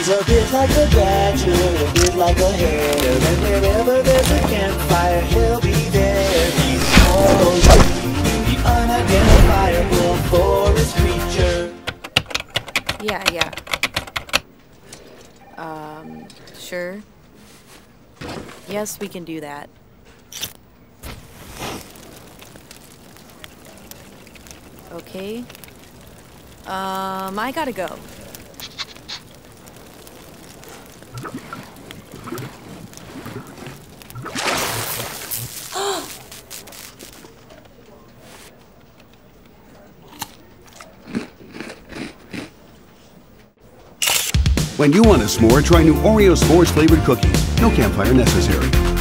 He's a bit like a badger, a bit like a hare, and wherever there's a campfire, he'll be there. He's called the unidentifiable forest creature. Yeah. Sure. Yes, we can do that. Okay. I gotta go. When you want a s'more, try new Oreo s'mores flavored cookies. No campfire necessary.